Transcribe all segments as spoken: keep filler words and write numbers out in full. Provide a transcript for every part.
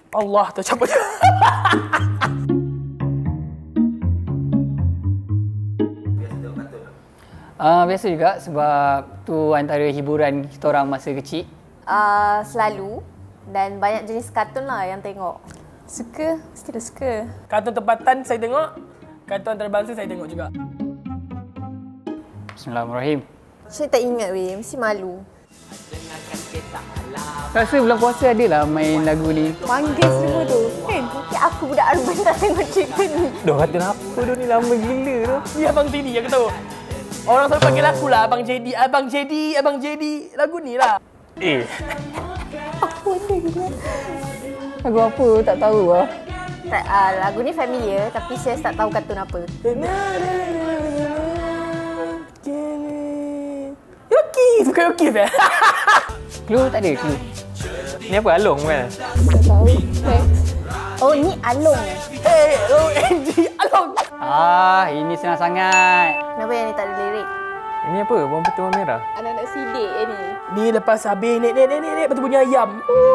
Allah, tercapai. Uh, biasa juga sebab tu antara hiburan kita orang masa kecil. Uh, selalu. Dan banyak jenis kartun lah yang tengok. Suka, mesti dah suka. Kartun tempatan saya tengok, kartun antarabangsa saya tengok juga. Bismillahirrahmanirrahim. Saya tak ingat weh, mesti malu. Rasa bulan puasa ada lah main lagu ni. Panggil semua tu. Kan? Tapi aku budak urban tak tengok cerita ni. Dah kata apa tu ni, lama gila tu. Ni Abang J D, aku tahu. Orang selalu panggil aku lah Abang J D, Abang J D, Abang J D. Lagu ni lah. Eh. Apa benda gila? Lagu apa? Tak tahu lah. Tak, uh, lagu ni familiar tapi saya tak tahu kartun apa. Yoki, bukan Yoki eh? Clue tak ada clue. Ni apa, Along kan? Tak tahu. Oh, ni Along. Hey, O N G, Along. Ah, ini senang sangat. Kenapa yang ni tak ada lirik? Ini apa, bawang putih bawang merah? Anak-anak sidik eh, ni. Ni lepas habis nek nek nek nek betul bunyi ayam.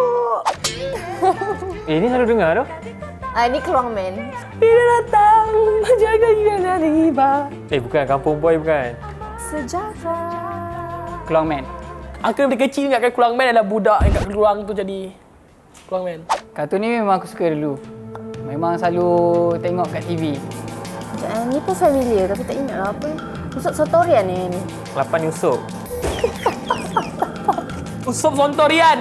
Eh, ni selalu dengar tu. Ah, ni Keluang Man. Bila datang, jaga kita tiba. Eh, bukan, Kampung Boy bukan? Sejarah. Keluang Man. Aku dari kecil ingatkan Keluang Man adalah budak yang kat keluang tu jadi Keluang Man. Kartun ni memang aku suka dulu. Memang selalu tengok kat T V. Eh, ni pun familiar tapi tak ingat lah apa. Usop Sotorian ni ni. Lapan Yusof. Usop Sontorian.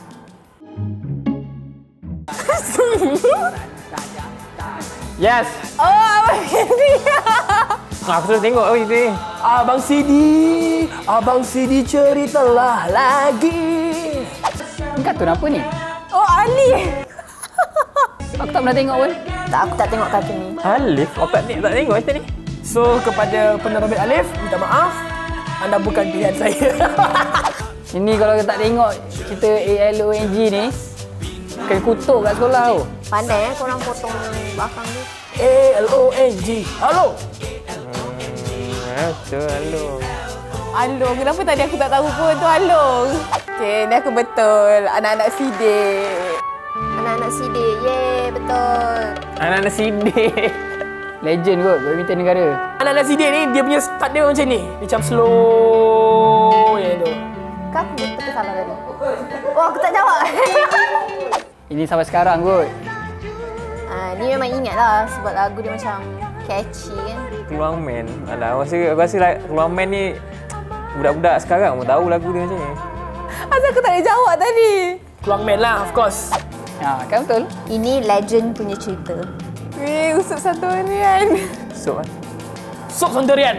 Yes. Oh, Abang Henry. Ah, aku selalu tengok oh, itu ni. Abang Sidi, Abang Sidi ceritalah lagi. Ni kartun apa ni? Oh, Ali. Aku tak pernah tengok pun. Tak, aku tak tengok kartun ni. Alif? Aku tak, tak tengok macam ni. So, kepada penerbit Alif, minta maaf. Anda bukan pilihan saya. Ini kalau tak tengok cerita A L O N G ni, kena kutuk kat sekolah tau. Pandai eh korang potong belakang tu. A L O N G. Halo. Hmm, betul, Along. Along, kenapa tadi aku tak tahu pun tu Along? Okay, ni aku betul. Anak-anak sidik. Anak-anak sidik, yeay, betul. Anak-anak sidik. Legend kot, badminton negara. Anak-anak sidik ni, dia punya start dia macam ni. Macam slow je tu. Kau aku betul ke salah tadi? Oh, aku tak jawab. Ini sampai sekarang kot. Ah, ni memang ingat lah sebab lagu dia macam catchy kan. Keluang Man. Alah, aku rasa, aku rasa like, Keluang Man ni budak-budak sekarang pun tahu lagu dia macam ni. Asal aku tak boleh jawab tadi? Keluang Man lah, of course. Ha, kan betul? Ini legend punya cerita. Weh, usuk satu harian. So kan? Sop Sontorian.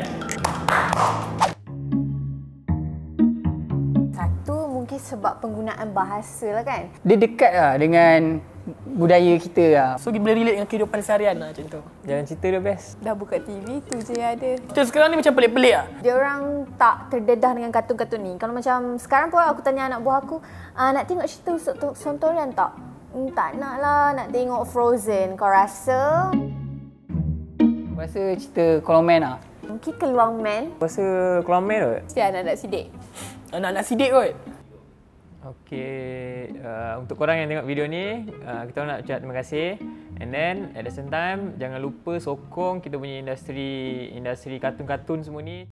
Satu mungkin sebab penggunaan bahasa lah kan. Dia dekat lah dengan budaya kita lah. So, dia boleh relate dengan kehidupan seharian lah macam tu. Jalan cerita dia best. Dah buka T V tu je yang ada. Kita sekarang ni macam pelik-pelik lah. Dia orang tak terdedah dengan kartun-kartun ni. Kalau macam sekarang pun aku tanya anak buah aku, ah, nak tengok cerita Usop Sontorian tak? Hmm, tak nak lah, nak tengok Frozen. Kau rasa? Aku rasa cerita Keluang Man lah. Mungkin Keluang Man. Aku rasa Keluang Man kot. Mesti anak-anak sidik. Anak-anak sidik kot. Okay, uh, untuk korang yang tengok video ni, uh, kita nak ucap terima kasih. And then at the same time, jangan lupa sokong kita punya industri industri kartun-kartun semua ni.